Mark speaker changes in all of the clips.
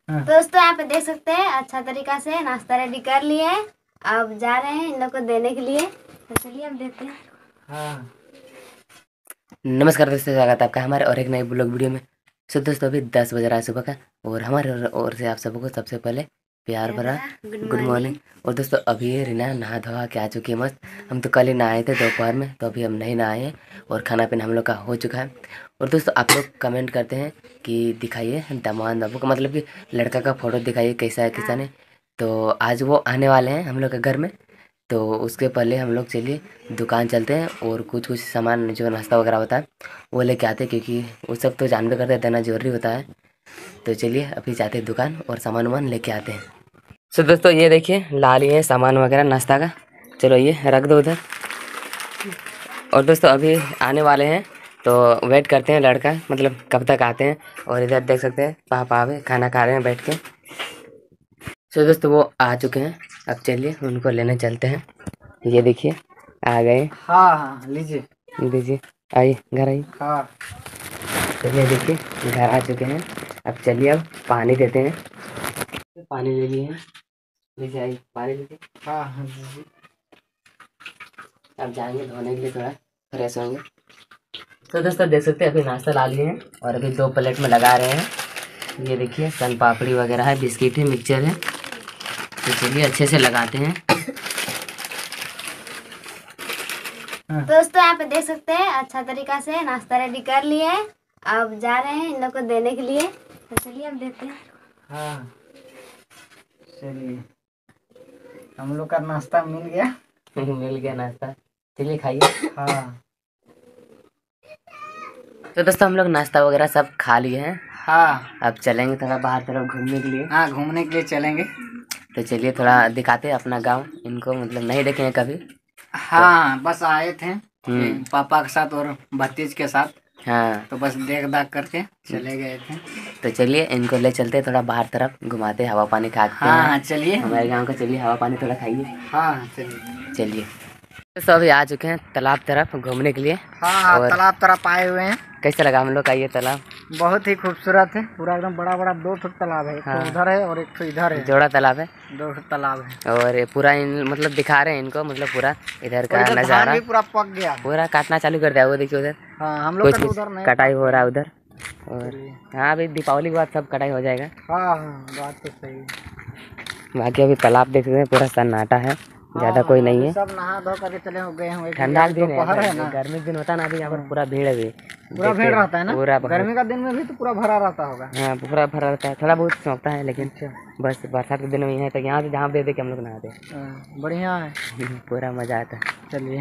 Speaker 1: दोस्तों यहाँ पे देख सकते हैं अच्छा तरीका से नाश्ता रेडी कर लिए हैं। अब जा रहे हैं इन लोग को देने के लिए, तो चलिए अब देते हैं।
Speaker 2: हाँ। नमस्कार दोस्तों, स्वागत है आपका हमारे और एक नए ब्लॉग वीडियो में। सो दोस्तों अभी 10 बज रहा है सुबह का, और हमारे ओर से आप सबको सबसे पहले प्यार भरा
Speaker 1: गुड
Speaker 2: गुड मॉर्निंग।
Speaker 1: मॉर्निंग।
Speaker 2: और दोस्तों अभी ये रीना नहा धोवा के आ चुकी है मस्त। हम तो कल ही नहाए थे दोपहर में, तो अभी हम नहीं नहाए हैं और खाना पीना हम लोग का हो चुका है। और दोस्तों आप लोग कमेंट करते हैं कि दिखाइए दामाद बाबू का, मतलब कि लड़का का फ़ोटो दिखाइए कैसा है कैसा नहीं। तो आज वो आने वाले हैं हम लोग के घर में, तो उसके पहले हम लोग चलिए दुकान चलते हैं और कुछ कुछ सामान जो नाश्ता वगैरह होता है वो लेके आते हैं, क्योंकि वो सब तो जानबे करते हैं देना जरूरी होता है। तो चलिए अभी जाते हैं दुकान और सामान वामान लेके आते हैं। सो दोस्तों ये देखिए ला लिए हैं सामान वगैरह नाश्ता का, चलो ये रख दो उधर। और दोस्तों अभी आने वाले हैं, तो वेट करते हैं लड़का मतलब कब तक आते हैं। और इधर देख सकते हैं पापा भी खाना खा रहे हैं बैठ के। सो दोस्तों वो आ चुके हैं, अब चलिए उनको लेने चलते हैं। ये देखिए आ गए।
Speaker 3: हाँ हाँ लीजिए।
Speaker 2: दीजिए, आइए घर आइए।
Speaker 3: हाँ
Speaker 2: चलिए देखिए घर आ चुके हैं। अब चलिए अब पानी देते हैं। पानी ले लिए हैं, लीजिए आइए पानी लीजिए।
Speaker 3: हाँ हाँ लीजिए।
Speaker 2: अब जाएंगे धोने के लिए, थोड़ा फ्रेश होंगे। तो दोस्तों देख सकते हैं अभी नाश्ता ला लिए हैं और अभी 2 प्लेट में लगा रहे हैं। ये देखिए सन पापड़ी वगैरह है, बिस्किट है, मिक्सचर है। तो चलिए अच्छे से लगाते हैं।
Speaker 1: दोस्तों यहाँ पे देख सकते हैं अच्छा तरीका से नाश्ता रेडी कर लिए हैं। अब जा रहे हैं इन लोग को देने के लिए, तो चलिए अब देते हैं।
Speaker 3: हाँ चलिए, हम लोग का नाश्ता मिल गया।
Speaker 2: मिल गया नाश्ता, चलिए खाइए।
Speaker 3: हाँ
Speaker 2: तो दोस्तों हम लोग नाश्ता वगैरह सब खा लिए हैं।
Speaker 3: हाँ
Speaker 2: अब चलेंगे थोड़ा बाहर तरफ घूमने के लिए।
Speaker 3: हाँ घूमने के लिए चलेंगे।
Speaker 2: तो चलिए थोड़ा दिखाते हैं अपना गांव, इनको मतलब नहीं देखे हैं कभी।
Speaker 3: हाँ बस आए थे
Speaker 2: हम्म।
Speaker 3: पापा के साथ और भतीज के साथ,
Speaker 2: हाँ
Speaker 3: तो बस देख दाख करके चले गए थे।
Speaker 2: तो चलिए इनको ले चलते हैं थोड़ा बाहर तरफ, घुमाते हैं, हवा पानी खाते
Speaker 3: हाँ
Speaker 2: हैं
Speaker 3: हाँ चलिए।
Speaker 2: हमारे गांव का। चलिए हवा पानी थोड़ा खाइए।
Speaker 3: हाँ चलिए।
Speaker 2: चलिए तो सभी आ चुके हैं तालाब तरफ घूमने के लिए।
Speaker 3: हाँ
Speaker 2: और
Speaker 3: तालाब तरफ आए हुए हैं।
Speaker 2: कैसा लगा हम लोग का ये तालाब?
Speaker 3: बहुत ही खूबसूरत है, पूरा एकदम बड़ा बड़ा 2 फुट तालाब है। एक
Speaker 2: हाँ।
Speaker 3: तो उधर है और एक तो इधर है।
Speaker 2: जोड़ा तालाब है।
Speaker 3: 2 फुट तालाब है।
Speaker 2: और ये पूरा मतलब दिखा रहे हैं इनको, मतलब पूरा इधर का
Speaker 3: और इधर धान
Speaker 2: नज़ारा
Speaker 3: भी पूरा पक गया।
Speaker 2: पूरा काटना चालू कर दिया। वो देखिए उधर
Speaker 3: हाँ हम लोग
Speaker 2: कुछ
Speaker 3: का तो
Speaker 2: कुछ
Speaker 3: उधर नहीं
Speaker 2: कटाई हो रहा है उधर। और
Speaker 3: चलिए।
Speaker 2: हाँ अभी दीपावली के बाद सब कटाई हो जाएगा।
Speaker 3: हाँ हाँ बात तो सही है।
Speaker 2: बाकी अभी तालाब देख सकते हैं पूरा सन्नाटा है, ज़्यादा कोई नहीं है।
Speaker 3: सब नहा धो करके चले हो गए हैं।
Speaker 2: ठंडा के दिन
Speaker 3: दोपहर है
Speaker 2: है,
Speaker 3: ना,
Speaker 2: गर्मी के दिन होता है ना, अभी यहाँ पर पूरा भीड़ है अभी।
Speaker 3: पूरा भीड़ रहता है ना।
Speaker 2: पूरा
Speaker 3: गर्मी का दिन में भी तो पूरा भरा रहता होगा।
Speaker 2: हाँ पूरा भरा रहता है, थोड़ा बहुत चौंकता है, लेकिन बस बरसात के दिन में यहाँ तक, यहाँ से जहाँ दे दे के हम लोग नहाते हैं।
Speaker 3: बढ़िया है।
Speaker 2: पूरा मजा आता है।
Speaker 3: चलिए।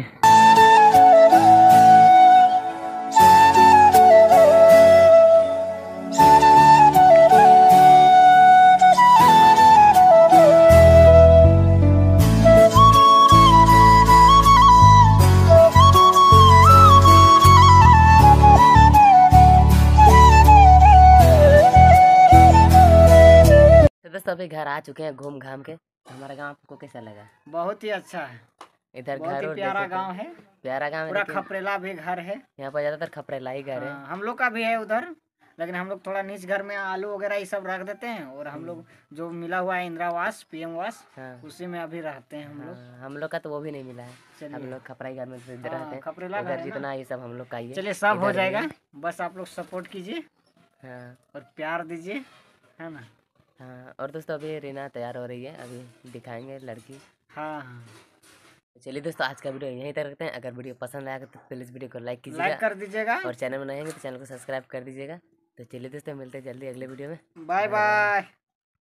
Speaker 2: तो दोस्तों अभी घर आ चुके हैं घूम घाम के। हमारा गाँव आपको कैसा लगा?
Speaker 3: बहुत ही अच्छा है,
Speaker 2: इधर
Speaker 3: बहुत ही
Speaker 2: घर और
Speaker 3: प्यारा
Speaker 2: देख सकते
Speaker 3: गांव
Speaker 2: हैं।
Speaker 3: है।
Speaker 2: प्यारा गाँव है,
Speaker 3: पूरा
Speaker 2: लेकिन
Speaker 3: खपरेला भी घर है।
Speaker 2: यहाँ पर ज़्यादातर खपरेला ही घर है।
Speaker 3: हम लोग का भी है उधर, लेकिन हम लोग थोड़ा नीच घर में आलू वगैरह ये सब रख देते हैं। और हम लोग जो मिला हुआ है इंदिरा आवास, PM आवास,
Speaker 2: हाँ
Speaker 3: उसी में अभी रहते हैं हम लोग।
Speaker 2: हाँ, हम लोग का तो वो भी नहीं मिला है।
Speaker 3: चलिए।
Speaker 2: हम लोग खपराई घर में इधर रहते हैं।
Speaker 3: खपरेला घर
Speaker 2: उधर
Speaker 3: है ना।
Speaker 2: जितना ये सब हम लोग का ही है।
Speaker 3: चलिए सब हो
Speaker 2: इधर भी
Speaker 3: जाएगा,
Speaker 2: है।
Speaker 3: बस आप लोग सपोर्ट कीजिए
Speaker 2: हाँ
Speaker 3: और प्यार दीजिए, है ना।
Speaker 2: हाँ। और दोस्तों अभी रीना तैयार हो रही है, अभी दिखाएंगे लड़की।
Speaker 3: हाँ हाँ
Speaker 2: चलिए दोस्तों आज का वीडियो यहीं तक रखते हैं। अगर वीडियो पसंद आएगा तो प्लीज़ वीडियो को लाइक कीजिएगा,
Speaker 3: लाइक कर दीजिएगा।
Speaker 2: और चैनल में नए हैं तो चैनल को सब्सक्राइब कर दीजिएगा। तो चलिए दोस्तों मिलते हैं जल्दी अगले वीडियो में।
Speaker 3: Bye bye.